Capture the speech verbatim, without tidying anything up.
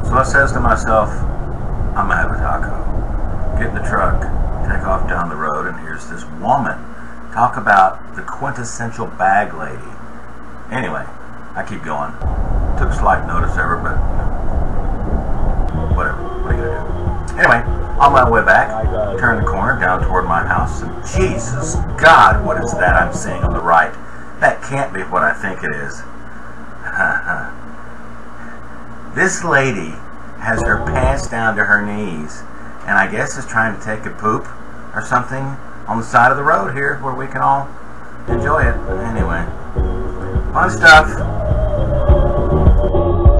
So I says to myself, I'm gonna have a taco. Get in the truck, take off down the road, and here's this woman. Talk about the quintessential bag lady. Anyway, I keep going. Took slight notice of her, but whatever. What are you gonna do? Anyway, on my way back, turn the corner down toward my house, and Jesus God, what is that I'm seeing on the right? That can't be what I think it is. This lady has her pants down to her knees, and I guess is trying to take a poop or something on the side of the road here where we can all enjoy it. Anyway, fun stuff.